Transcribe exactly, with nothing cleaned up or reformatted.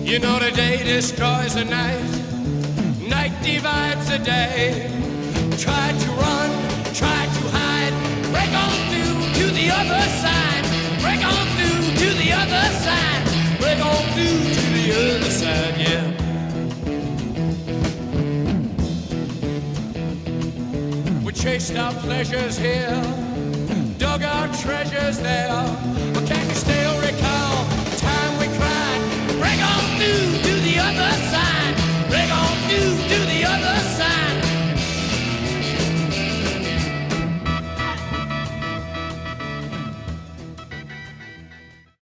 You know the day destroys the night, night divides the day. Try to run, try to hide, break on through to the other side, break on through to the other side, break on through to the other side, yeah. We chased our pleasures here, dug our treasures there. We can't